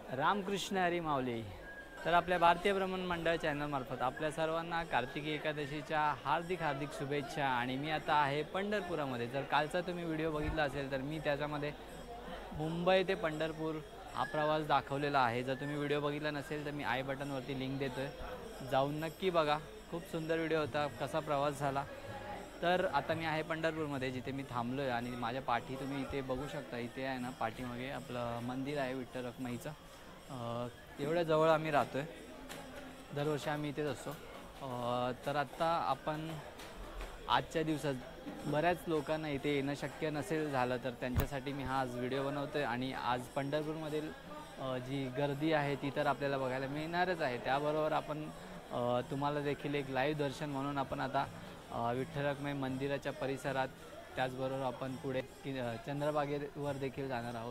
रामकृष्ण हरी माऊली। तर आपल्या भारतीय भ्रमण मंडळ चॅनलमार्फत आपल्या सर्वांना कार्तिकी एकादशीच्या हार्दिक हार्दिक शुभेच्छा। आणि मी आता आहे पंढरपुरामध्ये। जर कालचा तुम्ही व्हिडिओ बघितला असेल तर मी त्याच्यामध्ये मुंबई ते पंढरपूर हा प्रवास दाखवलेला आहे। जर तुम्ही व्हिडिओ बघितला नसेल तर मी आय बटनवरती लिंक देतो आहे, जाऊन नक्की बघा। खूप सुंदर व्हिडिओ होता, कसा प्रवास झाला। तर आता मी आहे पंढरपूरमध्ये, जिथे मी थांबलो आहे। आणि माझ्या पाठी तुम्ही इथे बघू शकता, इथे आहे ना पाठीमागे आपलं मंदिर आहे विठ्ठल रखुमाईचं। एवढ्या जवळ आम्ही राहतो आहे, दरवर्षी आम्ही इथेच असतो। तर आत्ता आपण आजच्या दिवसात बऱ्याच लोकांना इथे येणं शक्य नसेल झालं, तर त्यांच्यासाठी मी हा आज व्हिडिओ बनवतो आहे। आणि आज पंढरपूरमधील जी गर्दी आहे ती तर आपल्याला बघायला मिळणारच आहे। त्याबरोबर आपण तुम्हाला देखील एक लाईव्ह दर्शन म्हणून आपण आता विठ्ठल रखुमाई मंदिराच्या परिसरात, त्याचबरोबर आपण पुढे चंद्रभागेवर देखील जाणार आहोत।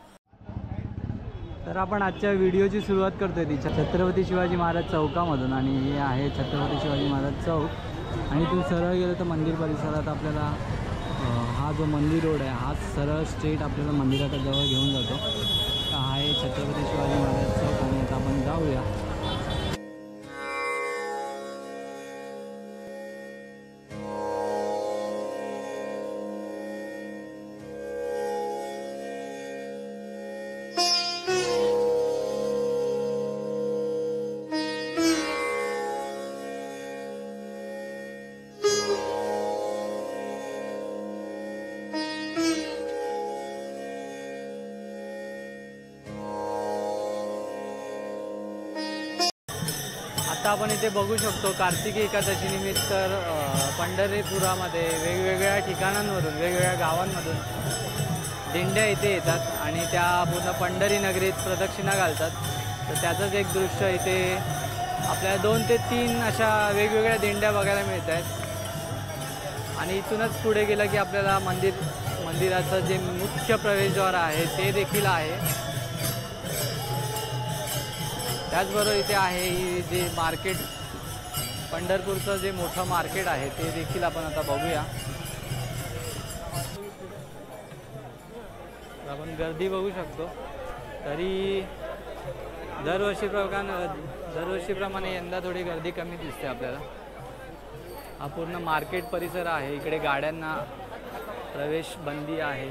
तर आपण आजच्या व्हिडिओची सुरुवात करतोय ती छत्रपती शिवाजी महाराज चौकामधून। आणि हे आहे छत्रपती शिवाजी महाराज चौक। आणि इथून सरळ गेलं तर मंदिर परिसरात आपल्याला हा जो मंदिर रोड आहे हा सरळ स्ट्रेट आपल्याला मंदिराच्या जवळ घेऊन जातो। तर हा आहे छत्रपती शिवाजी महाराज चौक आणि आता आपण जाऊया। आता आपण इथे बघू शकतो कार्तिकी एकादशी निमित्त पंढरपुरामध्ये वेगवेगळ्या ठिकाणांवरून, वेगवेगळ्या गावांमधून दिंड्या इथे येतात आणि त्या पूर्ण पंढरी नगरीत प्रदक्षिणा घालतात। तर त्याचंच एक दृश्य इथे आपल्याला 2 ते 3 अशा वेगवेगळ्या दिंड्या बघायला मिळत आहेत। आणि इथूनच पुढे गेलं की आपल्याला मंदिराचं जे मुख्य प्रवेशद्वार आहे ते देखील आहे। त्याचबरोबर इथे आहे जे मार्केट, पंढरपूरचं जे मोठं मार्केट आहे ते देखील आपण आता बघूया। आपण गर्दी बघू शकतो। तरी दरवर्षीप्रमाणे यंदा थोडी गर्दी कमी दिसते आपल्याला। हा पूर्ण मार्केट परिसर आहे, इकडे गाड्यांना प्रवेश बंदी आहे।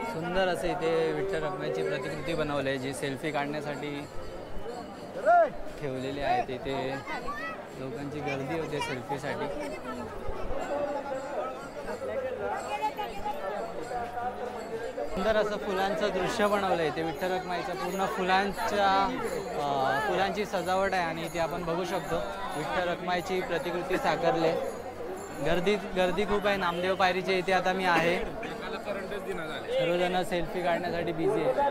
सुंदर असे इथे विठ्ठल रखुमाईची प्रतिकृती बनवली आहे जी सेल्फी काढण्यासाठी ठेवलेली आहे. तिथे लोकांची गर्दी होते सेल्फीसाठी. सुंदर असं फुलांचं दृश्य बनवलं आहे. ते विठ्ठल रखुमाईचं पूर्ण फुलांची सजावट आहे आणि इथे आपण बघू शकतो विठ्ठल रखुमाईची प्रतिकृती साकारले. गर्दी खूप आहे. नामदेव पायरीच्या इथे आता मी आहे. सर्वजण सेल्फी काढण्यासाठी बिझी आहे.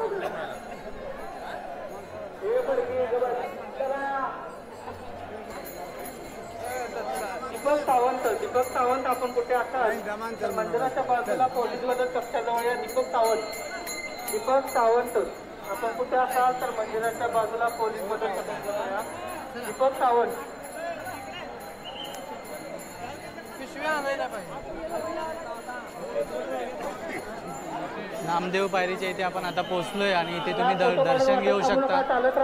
दीपक सावंत आपण कुठे असाल मंदिराच्या बाजूला पोलीस मदत कक्षाजवळ या. दीपक सावंत आपण कुठे असाल तर मंदिराच्या बाजूला पोलीस मदत कक्षाजवळ या. दीपक सावंत नामदेव पायरीच्या इथे आपण आता पोहोचलोय आणि इथे तुम्ही दर्शन घेऊ शकता.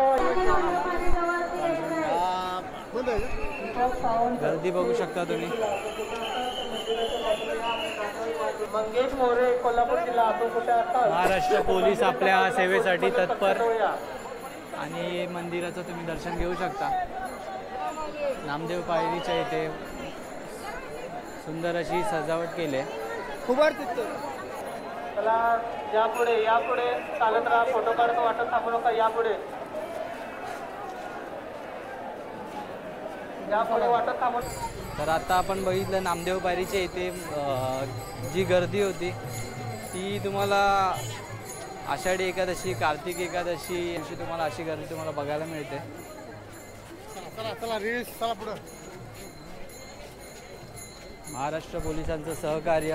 गर्दी बघू शकता तुम्ही. मंगेश मोरे कोल्हापूर जिल्हा आपण कुठे असाल. महाराष्ट्र पोलीस आपल्या सेवेसाठी तत्पर आणि मंदिराचं तुम्ही दर्शन घेऊ शकता. नामदेव पायरीच्या इथे सुंदर अशी सजावट केली आहे. चला यापुढे चालत राहा. फोटो काढतो वाटत थांबू नका. यापुढे वाटत थांबू. तर आता आपण बघितलं नामदेव पायरीच्या इथे जी गर्दी होती ती तुम्हाला आषाढी एकादशी, कार्तिक एकादशी अशी तुम्हाला अशी गर्दी तुम्हाला बघायला मिळते. महाराष्ट्र पोलिसांचं सहकार्य.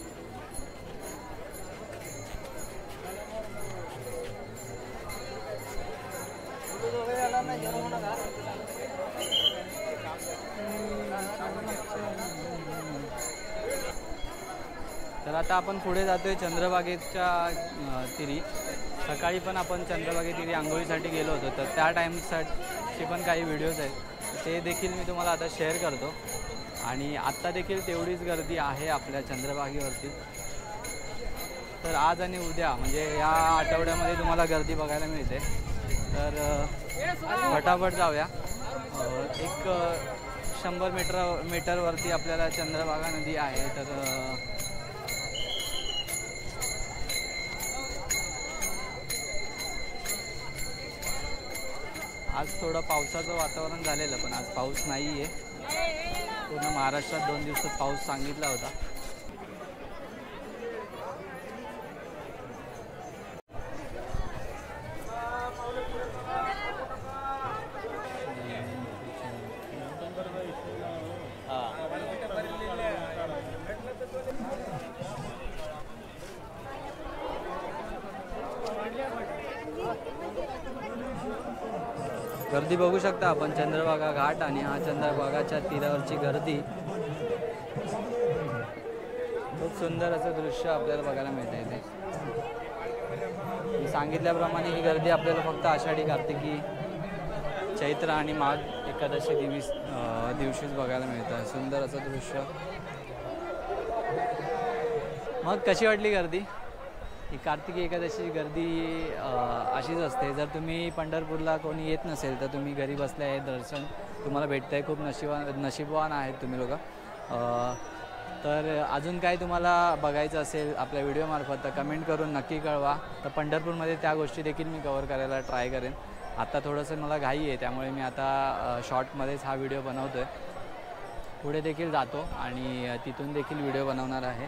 तर आता आपण पुढे जातोय चंद्रभागेच्या तिरी. सकाळी पण आपण चंद्रभागे तिरी आंघोळीसाठी गेलो होतो, तर त्या टाईमसाठी पण काही व्हिडिओज आहेत, ते देखील मी तुम्हाला आता शेअर करतो. आणि आत्ता देखील तेवढीच गर्दी आहे आपल्या चंद्रभागेवरती. तर आज आणि उद्या म्हणजे या आठवड्यामध्ये तुम्हाला गर्दी बघायला मिळते. तर फटाफट जाऊया. एक 100 मीटरवरती आपल्याला चंद्रभागा नदी आहे. तर आज थोडं पावसाचं वातावरण झालेलं, पण आज पाऊस नाही आहे. पूर्ण महाराष्ट्रात 2 दिवसात पाऊस सांगितला होता. गर्दी बघू शकता आपण. चंद्रभागा घाट आणि हा चंद्रभागाच्या तीरावरची गर्दी. खूप सुंदर असं दृश्य आपल्याला बघायला मिळतं इथे. मी सांगितल्याप्रमाणे ही गर्दी आपल्याला फक्त आषाढी, कार्तिकी, चैत्र आणि माघ एकादशी दिवशीच बघायला मिळतं. सुंदर असं दृश्य. मग कशी वाटली गर्दी? ही कार्तिकी एकादशीची गर्दी अशीच असते. जर तुम्ही पंढरपूरला कोणी येत नसेल तर तुम्ही घरी बसले आहे, दर्शन तुम्हाला भेटतं आहे. खूप नशीबवान आहेत तुम्ही लोक. तर अजून काय तुम्हाला बघायचं असेल आपल्या व्हिडिओमार्फत तर कमेंट करून नक्की कळवा. तर पंढरपूरमध्ये त्या गोष्टी देखील मी कव्हर करायला ट्राय करेन. आता थोडंसं मला घाई आहे, त्यामुळे मी आता शॉर्टमध्येच हा व्हिडिओ बनवतो आहे. पुढे देखील जातो आणि तिथून देखील व्हिडिओ बनवणार आहे.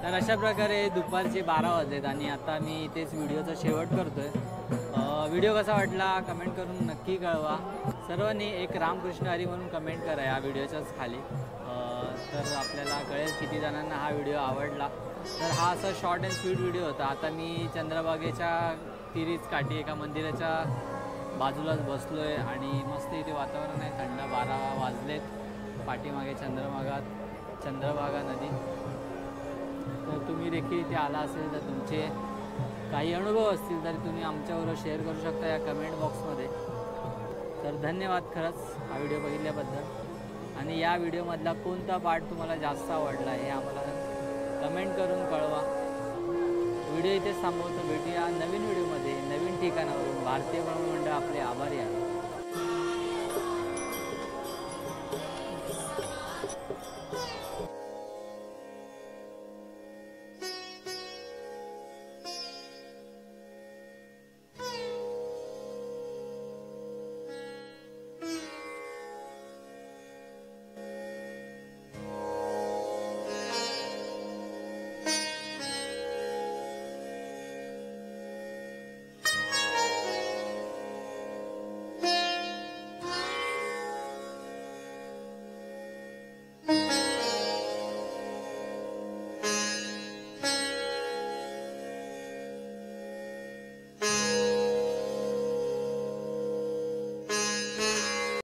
तर अशा प्रकारे दुपारचे 12 वाजलेत आणि आता मी इथेच व्हिडिओचा शेवट करतोय. व्हिडिओ कसा वाटला कमेंट करून नक्की कळवा. सर्वांनी एक रामकृष्ण हरी म्हणून कमेंट करा या व्हिडिओच्याच खाली. तर आपल्याला कळेल किती जणांना हा व्हिडिओ आवडला. तर हा असा शॉर्ट अँड स्वीट व्हिडिओ होता. आता मी चंद्रभागेच्या तिरीच काठी एका मंदिराच्या बाजूलाच बसलो आहे आणि मस्त इथे वातावरण आहे. थंड 12 वाजलेत. पाठीमागे चंद्रभागा नदी. तर तुम्ही देखील इथे आला असेल तर तुमचे काही अनुभव असतील तर तुम्ही आमच्याबरोबर शेअर करू शकता या कमेंट बॉक्समध्ये. तर धन्यवाद खरंच हा व्हिडिओ बघितल्याबद्दल. आणि या व्हिडिओमधला कोणता पार्ट तुम्हाला जास्त आवडला हे आम्हाला कमेंट करून कळवा. व्हिडिओ इथेच थांबवतो. भेटूया नवीन व्हिडिओमध्ये नवीन ठिकाणावरून. भारतीय ब्रह्ममंडळ आपले आभारी आहे.